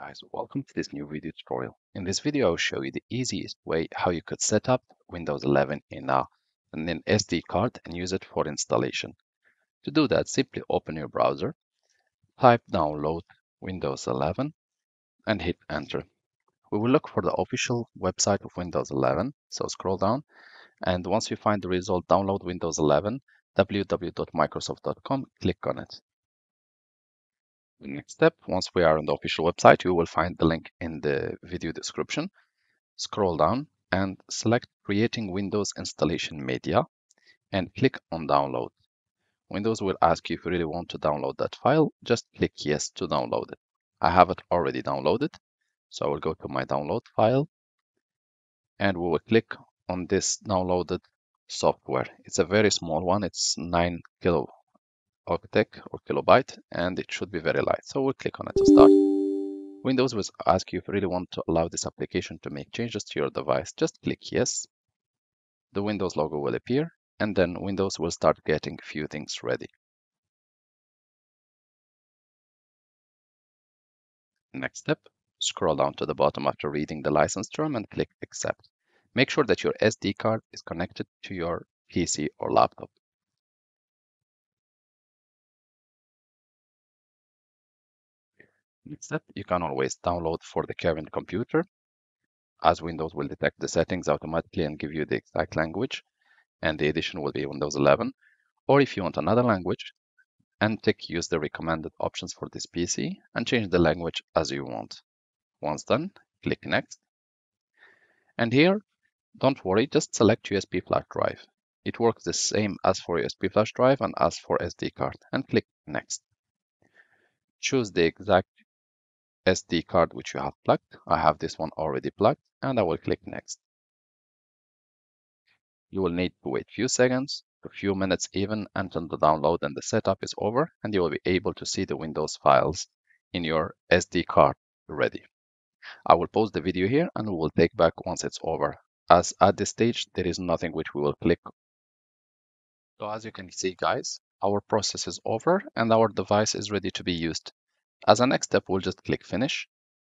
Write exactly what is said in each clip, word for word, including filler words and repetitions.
Guys, welcome to this new video tutorial. In this video, I'll show you the easiest way how you could set up Windows eleven in, a, in an S D card and use it for installation. To do that, simply open your browser, type download Windows eleven and hit enter. We will look for the official website of Windows eleven, so scroll down, and once you find the result download Windows eleven, w w w dot microsoft dot com, click on it. The next step, once we are on the official website, you will find the link in the video description. Scroll down and select Creating Windows Installation Media and click on Download. Windows will ask you if you really want to download that file. Just click Yes to download it. I have it already downloaded, so I will go to my download file and we will click on this downloaded software. It's a very small one. It's nine kilo octet or kilobyte, and it should be very light. So we'll click on it to start. Windows will ask you if you really want to allow this application to make changes to your device. Just click yes. The Windows logo will appear, and then Windows will start getting a few things ready. Next step, scroll down to the bottom after reading the license term and click accept. Make sure that your S D card is connected to your P C or laptop. Next step, you can always download for the current computer, as Windows will detect the settings automatically and give you the exact language, and the edition will be Windows eleven. Or if you want another language, and tick use the recommended options for this P C and change the language as you want. Once done, click next. And here, don't worry, just select U S B flash drive. It works the same as for U S B flash drive and as for S D card, and click next. Choose the exact S D card which you have plugged. I have this one already plugged, and I will click next. You will need to wait a few seconds, a few minutes even, until the download and the setup is over, and you will be able to see the Windows files in your S D card ready. I will pause the video here and we will take back once it's over, as at this stage there is nothing which we will click. So as you can see, guys, our process is over and our device is ready to be used. As a next step, we'll just click finish.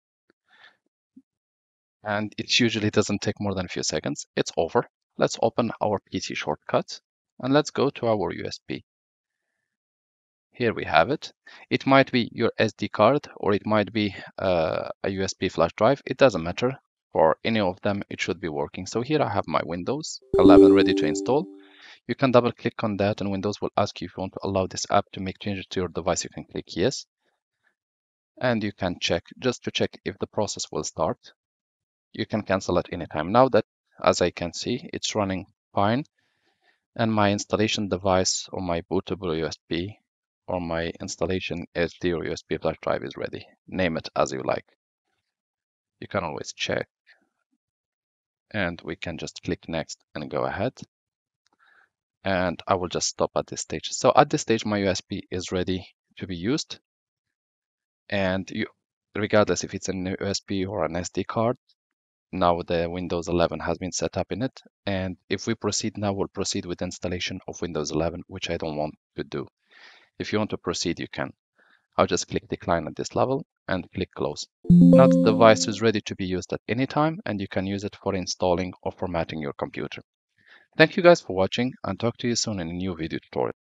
And it usually doesn't take more than a few seconds. It's over. Let's open our P C shortcut and let's go to our U S B. Here we have it. It might be your S D card or it might be uh, a U S B flash drive. It doesn't matter. For any of them, it should be working. So here I have my Windows eleven ready to install. You can double click on that and Windows will ask you if you want to allow this app to make changes to your device. You can click yes. And you can check just to check if the process will start. You can cancel at any time. Now that, as I can see, it's running fine, and my installation device or my bootable U S B or my installation S D or U S B flash drive is ready. Name it as you like. You can always check, and we can just click next and go ahead. And I will just stop at this stage. So at this stage, my U S B is ready to be used. And you, regardless if it's an U S B or an S D card, now the Windows eleven has been set up in it. And if we proceed now, we'll proceed with installation of Windows eleven, which I don't want to do. If you want to proceed, you can. I'll just click decline at this level and click close. Now the device is ready to be used at any time, and you can use it for installing or formatting your computer. Thank you guys for watching, and talk to you soon in a new video tutorial.